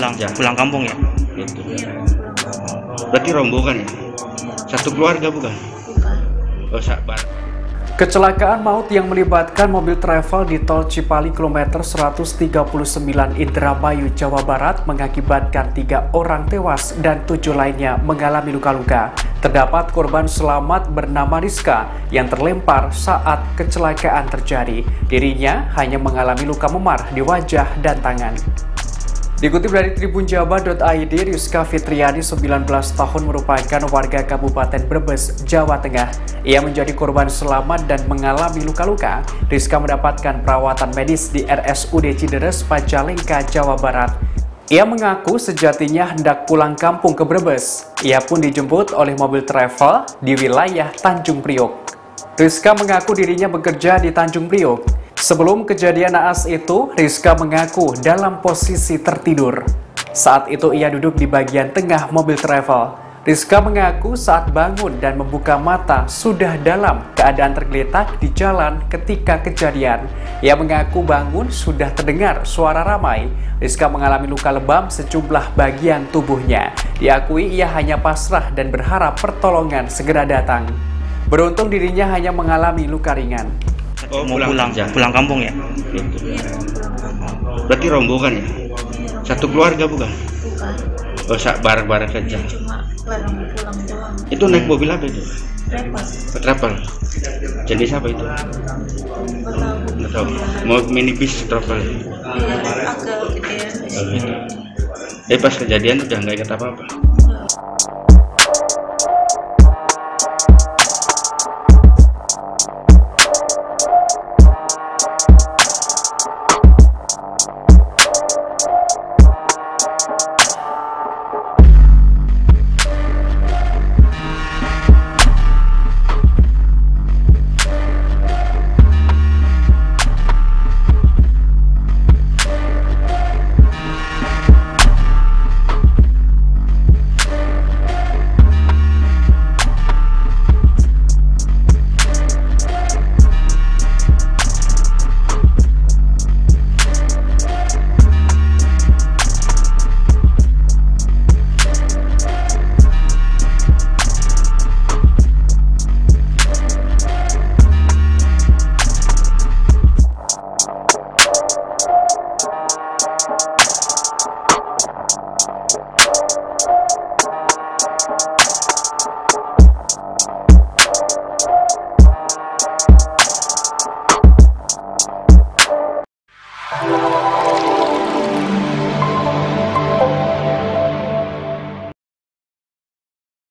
pulang kampung ya. Gitu. Iya, Berarti rombongan ya? Satu keluarga bukan? bukan. Oh, sabar. Kecelakaan maut yang melibatkan mobil travel di tol Cipali kilometer 139 Indramayu, Jawa Barat mengakibatkan 3 orang tewas dan 7 lainnya mengalami luka-luka. Terdapat korban selamat bernama Rizka yang terlempar saat kecelakaan terjadi. Dirinya hanya mengalami luka memar di wajah dan tangan. Dikutip dari tribunjabar.id, Rizka Fitriani, 19 tahun, merupakan warga Kabupaten Brebes, Jawa Tengah. Ia menjadi korban selamat dan mengalami luka-luka. Rizka mendapatkan perawatan medis di RSUD Cideres, Majalengka, Jawa Barat. Ia mengaku sejatinya hendak pulang kampung ke Brebes. Ia pun dijemput oleh mobil travel di wilayah Tanjung Priok. Rizka mengaku dirinya bekerja di Tanjung Priok. Sebelum kejadian naas itu, Rizka mengaku dalam posisi tertidur. Saat itu ia duduk di bagian tengah mobil travel. Rizka mengaku saat bangun dan membuka mata sudah dalam keadaan tergeletak di jalan ketika kejadian. Ia mengaku bangun sudah terdengar suara ramai. Rizka mengalami luka lebam sejumlah bagian tubuhnya. Diakui ia hanya pasrah dan berharap pertolongan segera datang. Beruntung dirinya hanya mengalami luka ringan. Oh, Mau kerja. pulang kampung ya. Gitu. Iya, pulang. Berarti rombongan ya? Satu keluarga bukan? Bukan. Oh, bareng-bareng saja. Cuma bareng pulang doang. Itu naik mobil apa itu? Repot. Travel. Jenis apa itu? Nggak tahu. Mau minibus travel. Iya, agak gedean di Oh, sini. gitu. Pas kejadian udah nggak ingat apa-apa.